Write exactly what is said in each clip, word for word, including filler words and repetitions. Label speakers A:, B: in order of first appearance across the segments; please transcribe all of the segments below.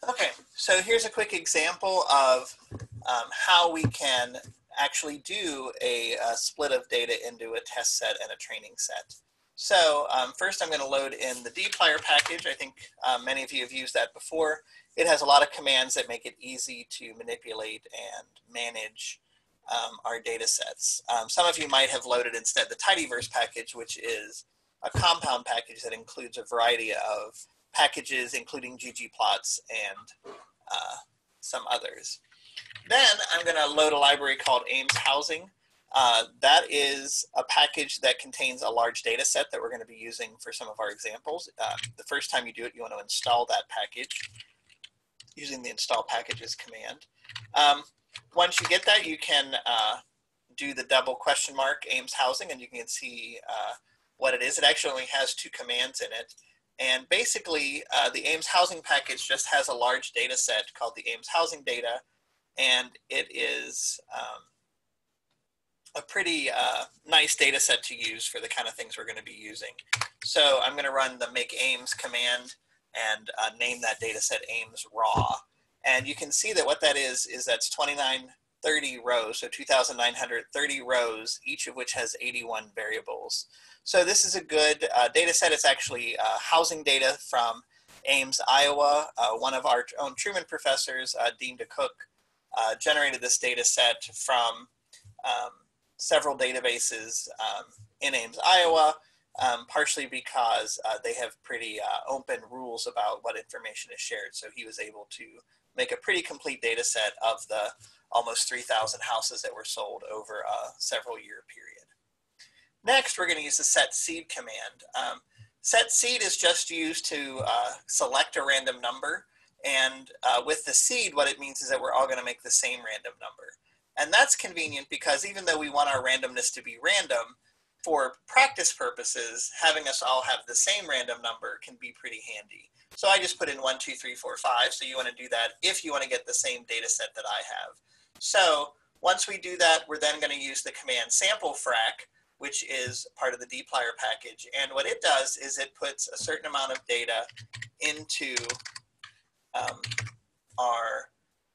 A: Okay, so here's a quick example of um, how we can actually do a, a split of data into a test set and a training set. So um, first I'm going to load in the dplyr package. I think um, many of you have used that before. It has a lot of commands that make it easy to manipulate and manage um, our data sets. Um, some of you might have loaded instead the tidyverse package, which is a compound package that includes a variety of packages, including ggplots and uh, some others. Then I'm going to load a library called Ames Housing. Uh, that is a package that contains a large data set that we're going to be using for some of our examples. Uh, the first time you do it, you want to install that package using the install packages command. Um, once you get that, you can uh, do the double question mark Ames Housing, and you can see uh, what it is. It actually only has two commands in it. And basically, uh, the Ames Housing package just has a large data set called the Ames Housing data, and it is um, a pretty uh, nice data set to use for the kind of things we're going to be using. So I'm going to run the make Ames command and uh, name that data set Ames raw. And you can see that what that is, is that's twenty-nine thirty rows, so two thousand nine hundred thirty rows, each of which has eighty-one variables. So this is a good uh, data set. It's actually uh, housing data from Ames, Iowa. Uh, one of our own Truman professors, uh, Dean DeCook, uh, generated this data set from um, several databases um, in Ames, Iowa, um, partially because uh, they have pretty uh, open rules about what information is shared. So he was able to make a pretty complete data set of the almost three thousand houses that were sold over a several year period. Next, we're going to use the set seed command. Um, set seed is just used to uh, select a random number. And uh, with the seed, what it means is that we're all going to make the same random number. And that's convenient because even though we want our randomness to be random, for practice purposes, having us all have the same random number can be pretty handy. So I just put in one, two, three, four, five. So you want to do that if you want to get the same data set that I have. So once we do that, we're then going to use the command sample frac, which is part of the dplyr package. And what it does is it puts a certain amount of data into um, our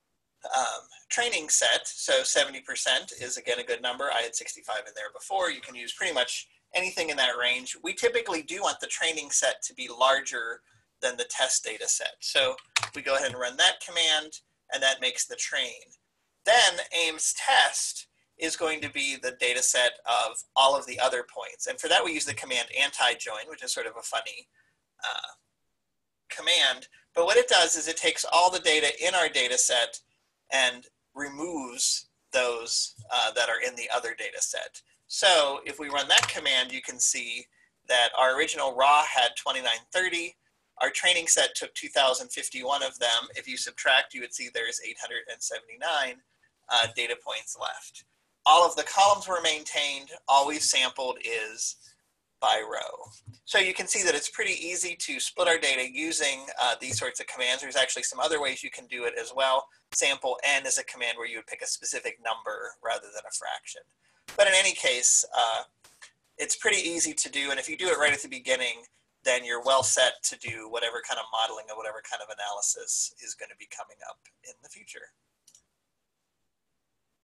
A: um, training set. So seventy percent is, again, a good number. I had sixty-five in there before. You can use pretty much anything in that range. We typically do want the training set to be larger than the test data set. So we go ahead and run that command, and that makes the train. Then Ames test is going to be the data set of all of the other points. And for that, we use the command anti-join, which is sort of a funny uh, command. But what it does is it takes all the data in our data set and removes those uh, that are in the other data set. So if we run that command, you can see that our original raw had twenty-nine thirty. Our training set took two thousand fifty-one of them. If you subtract, you would see there's eight hundred seventy-nine uh, data points left. All of the columns were maintained. All we've sampled is by row. So you can see that it's pretty easy to split our data using uh, these sorts of commands. There's actually some other ways you can do it as well. Sample n is a command where you would pick a specific number rather than a fraction. But in any case, uh, it's pretty easy to do. And if you do it right at the beginning, then you're well set to do whatever kind of modeling or whatever kind of analysis is going to be coming up in the future.